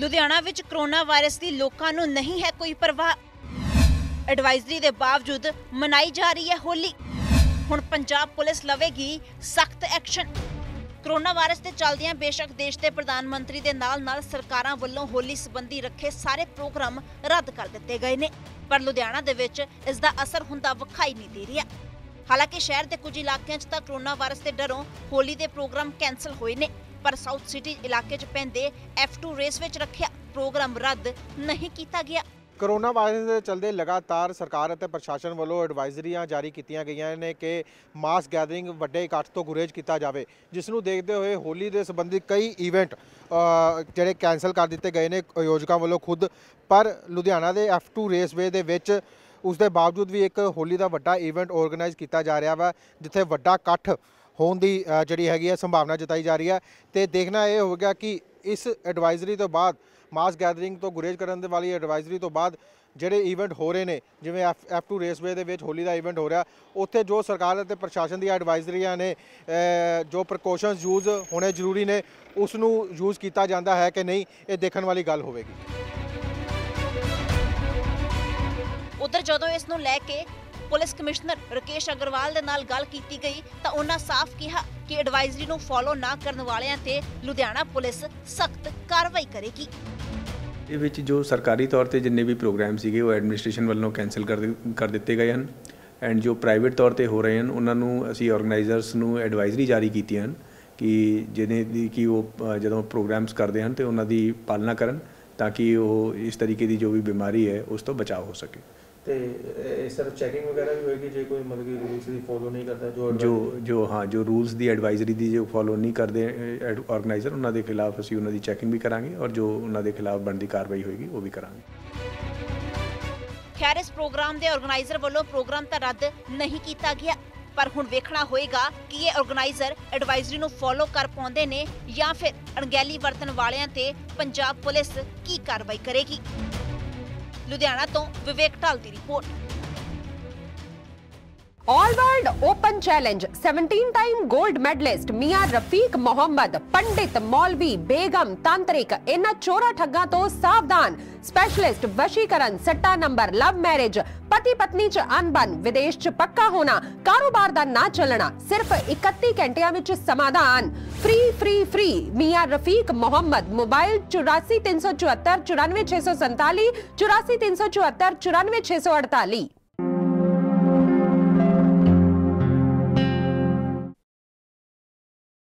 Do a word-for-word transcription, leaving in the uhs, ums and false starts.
ਲੁਧਿਆਣਾ ਵਿੱਚ corona virus ਦੀ ਲੋਕਾਂ ਨੂੰ ਨਹੀਂ ਹੈ ਕੋਈ ਪਰਵਾਹ। ਐਡਵਾਈਜ਼ਰੀ ਦੇ ਬਾਵਜੂਦ ਮਨਾਈ ਜਾ ਰਹੀ ਹੈ ਹੋਲੀ। ਹੁਣ ਪੰਜਾਬ ਪੁਲਿਸ ਲਵੇਗੀ ਸਖਤ ਐਕਸ਼ਨ। ਕਰੋਨਾ ਵਾਇਰਸ ਦੇ ਚੱਲਦਿਆਂ ਬੇਸ਼ੱਕ ਦੇਸ਼ ਦੇ ਪ੍ਰਧਾਨ ਮੰਤਰੀ ਦੇ ਨਾਲ-ਨਾਲ ਸਰਕਾਰਾਂ ਵੱਲੋਂ ਹੋਲੀ ਸੰਬੰਧੀ ਰੱਖੇ ਸਾਰੇ ਪ੍ਰੋਗਰਾਮ ਰੱਦ ਕਰ ਦਿੱਤੇ ਗਏ ਨੇ, ਪਰ ਲੁਧਿਆਣਾ ਦੇ ਵਿੱਚ ਇਸ ਦਾ ਅਸਰ ਹੁੰਦਾ ਵਿਖਾਈ ਨਹੀਂ ਦੇ ਰਿਹਾ। ਹਾਲਾਂਕਿ ਸ਼ਹਿਰ ਦੇ ਕੁਝ ਇਲਾਕਿਆਂ 'ਚ ਤਾਂ ਕਰੋਨਾ ਵਾਇਰਸ ਦੇ ਡਰੋਂ ਹੋਲੀ ਦੇ ਪ੍ਰੋਗਰਾਮ ਕੈਂਸਲ ਹੋਏ ਨੇ, ਪਰ ਸਾਊਥ ਸਿਟੀ ਇਲਾਕੇ 'ਚ ਪੈਂਦੇ ਐਫ ਟੂ ਰੇਸ ਵਿੱਚ ਰੱਖਿਆ ਪ੍ਰੋਗਰਾਮ ਰੱਦ ਨਹੀਂ ਕੀਤਾ ਗਿਆ। ਕਰੋਨਾ ਵਾਇਰਸ ਦੇ ਚਲਦੇ ਲਗਾਤਾਰ ਸਰਕਾਰ ਅਤੇ ਪ੍ਰਸ਼ਾਸਨ ਵੱਲੋਂ ਐਡਵਾਈਜ਼ਰੀਆਂ ਜਾਰੀ ਕੀਤੀਆਂ ਗਈਆਂ ਨੇ ਕਿ ਮਾਸ ਗੈਦਰਿੰਗ ਵੱਡੇ ਇਕੱਠ ਤੋਂ ਗੁਰੇਜ਼ ਕੀਤਾ ਜਾਵੇ, ਜਿਸ ਨੂੰ ਦੇਖਦੇ ਹੋਏ ਹੋਲੀ ਦੇ ਸੰਬੰਧੀ ਕਈ ਇਵੈਂਟ ਜਿਹੜੇ ਕੈਂਸਲ ਕਰ ਦਿੱਤੇ ਗਏ ਨੇ ਆਯੋਜਕਾਂ ਵੱਲੋਂ ਖੁਦ। ਪਰ ਲੁਧਿਆਣਾ ਦੇ ਐਫ ਟੂ ਰੇਸਵੇ ਦੇ ਵਿੱਚ ਉਸ ਦੇ ਬਾਵਜੂਦ ਵੀ ਇੱਕ ਹੋਲੀ ਦਾ ਵੱਡਾ ਇਵੈਂਟ ਆਰਗੇਨਾਈਜ਼ ਕੀਤਾ ਜਾ ਰਿਹਾ ਵਾ, ਜਿੱਥੇ ਵੱਡਾ ਇਕੱਠ ਹੋਣ ਦੀ ਜਿਹੜੀ ਹੈਗੀ ਹੈ ਸੰਭਾਵਨਾ ਜਤਾਈ ਜਾ ਰਹੀ ਹੈ। ਤੇ ਦੇਖਣਾ ਇਹ ਹੋਵੇਗਾ ਕਿ ਇਸ ਐਡਵਾਈਜ਼ਰੀ ਤੋਂ ਬਾਅਦ ਮਾਸ ਗੈਦਰਿੰਗ ਤੋਂ ਗੁਰੇਜ਼ ਕਰਨ ਦੇ ਵਾਲੀ ਐਡਵਾਈਜ਼ਰੀ ਤੋਂ ਬਾਅਦ ਜਿਹੜੇ ਇਵੈਂਟ ਹੋ ਰਹੇ ਨੇ, ਜਿਵੇਂ ਐਫ ਐਫ ਟੂ ਰੇਸਵੇ ਦੇ ਵਿੱਚ ਹੋਲੀ ਦਾ ਇਵੈਂਟ ਹੋ ਰਿਹਾ, ਉੱਥੇ ਜੋ ਸਰਕਾਰ ਅਤੇ ਪ੍ਰਸ਼ਾਸਨ ਦੀਆਂ ਐਡਵਾਈਜ਼ਰੀਆਂ ਨੇ, ਜੋ ਪ੍ਰੀਕਾਸ਼ਨਸ ਯੂਜ਼ ਹੋਣੇ ਜ਼ਰੂਰੀ ਨੇ, ਉਸ ਨੂੰ ਯੂਜ਼ ਕੀਤਾ ਜਾਂਦਾ ਹੈ ਕਿ ਨਹੀਂ, ਇਹ ਦੇਖਣ ਵਾਲੀ ਗੱਲ ਹੋਵੇਗੀ। ਉਧਰ ਜਦੋਂ ਇਸ ਨੂੰ ਲੈ ਕੇ ਪੁਲਿਸ ਕਮਿਸ਼ਨਰ ਰਕੇਸ਼ ਅਗਰਵਾਲ ਦੇ ਨਾਲ ਗੱਲ ਕੀਤੀ ਗਈ ਤਾਂ ਉਹਨਾਂ ਸਾਫ਼ ਕਿਹਾ ਕਿ ਐਡਵਾਈਜ਼ਰੀ ਨੂੰ ਫੋਲੋ ਨਾ ਕਰਨ ਵਾਲਿਆਂ ਤੇ ਲੁਧਿਆਣਾ ਪੁਲਿਸ ਸਖਤ ਕਾਰਵਾਈ ਕਰੇਗੀ। ਇਹ ਵਿੱਚ ਜੋ ਸਰਕਾਰੀ ਤੌਰ ਤੇ ਜਿੰਨੇ ਵੀ ਪ੍ਰੋਗਰਾਮ ਸੀਗੇ ਉਹ ਐਡਮਿਨਿਸਟ੍ਰੇਸ਼ਨ ਵੱਲੋਂ ਕੈਂਸਲ ਕਰ ਕਰ ਦਿੱਤੇ ਗਏ ਹਨ, ਐਂਡ ਜੋ ਪ੍ਰਾਈਵੇਟ ਤੌਰ ਤੇ ਹੋ ਰਹੇ ਹਨ ਉਹਨਾਂ ਨੂੰ ਅਸੀਂ ਆਰਗੇਨਾਈਜ਼ਰਸ ਨੂੰ ਐਡਵਾਈਜ਼ਰੀ ਜਾਰੀ ਕੀਤੀਆਂ ਹਨ ਕਿ ਜਿਹਨੇ ਦੀ ਕਿ ਉਹ ਜਦੋਂ ਪ੍ਰੋਗਰਾਮਸ ਕਰਦੇ ਹਨ ਤੇ ਉਹਨਾਂ ਦੀ ਪਾਲਣਾ ਕਰਨ ਤਾਂ ਕਿ ਉਹ ਇਸ ਤਰੀਕੇ ਦੀ ਜੋ ਵੀ ਬਿਮਾਰੀ ਹੈ ਉਸ ਤੋਂ ਬਚਾਅ ਹੋ ਸਕੇ। ਤੇ ਇਸ ਤਰ੍ਹਾਂ ਚੈਕਿੰਗ ਵਗੈਰਾ ਵੀ ਹੋਏਗੀ ਜੇ ਕੋਈ ਮਤਲਬ ਕਿ ਰੂਲਸ ਦੀ ਫੋਲੋ ਨਹੀਂ ਕਰਦਾ, ਜੋ ਜੋ ਜੋ ਹਾਂ ਜੋ ਰੂਲਸ ਦੀ ਐਡਵਾਈਜ਼ਰੀ ਦੀ ਜੋ ਫੋਲੋ ਨਹੀਂ ਕਰਦੇ ਆਰਗੇਨਾਈਜ਼ਰ, ਉਹਨਾਂ ਦੇ ਖਿਲਾਫ ਅਸੀਂ ਉਹਨਾਂ ਦੀ ਚੈਕਿੰਗ ਵੀ ਕਰਾਂਗੇ ਔਰ ਜੋ ਉਹਨਾਂ ਦੇ ਖਿਲਾਫ ਬਣਦੀ ਕਾਰਵਾਈ ਹੋਏਗੀ ਉਹ ਵੀ ਕਰਾਂਗੇ। ਖੈਰ, ਇਸ ਪ੍ਰੋਗਰਾਮ ਦੇ ਆਰਗੇਨਾਈਜ਼ਰ ਵੱਲੋਂ ਪ੍ਰੋਗਰਾਮ ਤਾਂ ਰੱਦ ਨਹੀਂ ਕੀਤਾ ਗਿਆ, ਪਰ ਹੁਣ ਵੇਖਣਾ ਹੋਏਗਾ ਕਿ ਇਹ ਆਰਗੇਨਾਈਜ਼ਰ ਐਡਵਾਈਜ਼ਰੀ ਨੂੰ ਫੋਲੋ ਕਰ ਪਾਉਂਦੇ ਨੇ ਜਾਂ ਫਿਰ ਅਣਗਹਿਲੀ ਵਰਤਣ ਵਾਲਿਆਂ ਤੇ ਪੰਜਾਬ ਪੁਲਿਸ ਕੀ ਕਾਰਵਾਈ ਕਰੇਗੀ। ਲੁਧਿਆਣਾ ਤੋਂ ਵਿਵੇਕ ਢਾਲ ਦੀ report. All world open challenge सत्रह टाइम गोल्ड मेडलिस्ट मियां रफीक मोहम्मद, पंडित, मौलवी, बेगम, तांत्रिक, इन्हां चोरा ठग्गां तो सावधान। स्पेशलिस्ट वशीकरण, सट्टा नंबर, लव मैरिज, पति पत्नी च अनबन, विदेश च पक्का होना, कारोबार दा ना चलना, सिर्फ इकतीस घंटियां विच समाधान। फ्री फ्री फ्री मियां रफीक मोहम्मद। मोबाइल चौरासी तीन सौ चौहत्तर चौरानवे छे सौ संताली, चौरासी तीन सौ चौहत्तर चौरानवे छे सौ अड़ताली।